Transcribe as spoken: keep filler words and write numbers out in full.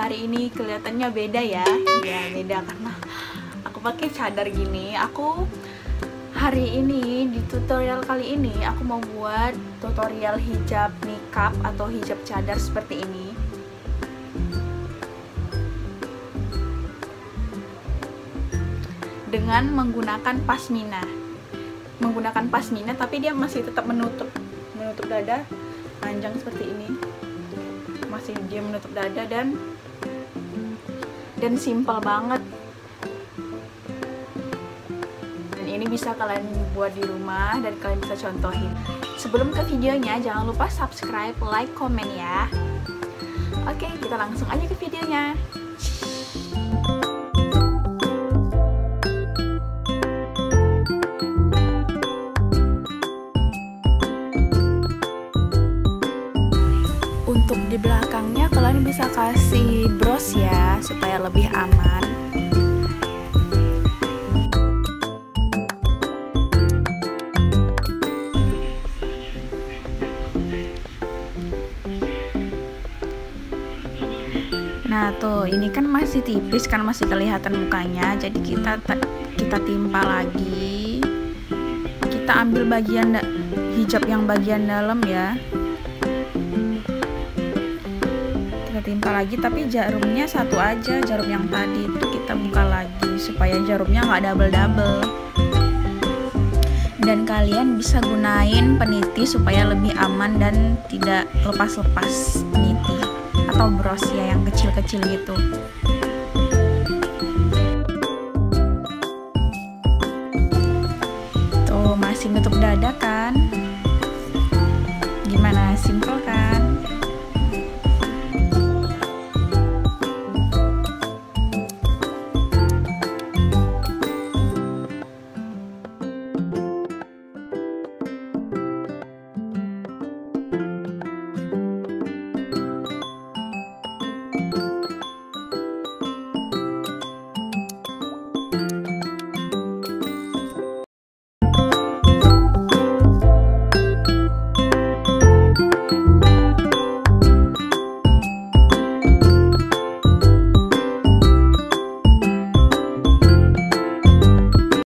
hari ini kelihatannya beda ya. Ya beda karena aku pakai cadar gini. Aku hari ini di tutorial kali ini aku mau buat tutorial hijab niqab atau hijab cadar seperti ini. Dengan menggunakan pasmina. Menggunakan pasmina tapi dia masih tetap menutup menutup dada panjang seperti ini. Masih dia menutup dada dan dan simple banget. Dan ini bisa kalian buat di rumah dan kalian bisa contohin. Sebelum ke videonya jangan lupa subscribe, like, komen ya. Oke, kita langsung aja ke videonya. Untuk di belakangnya kalian bisa kasih bros ya supaya lebih aman. Nah tuh ini kan masih tipis kan, masih kelihatan mukanya, jadi kita kita timpa lagi. Kita ambil bagian hijab yang bagian dalam ya. Timpa lagi tapi jarumnya satu aja, jarum yang tadi itu kita buka lagi supaya jarumnya nggak double-double. Dan kalian bisa gunain peniti supaya lebih aman dan tidak lepas-lepas peniti atau bros ya yang kecil-kecil gitu.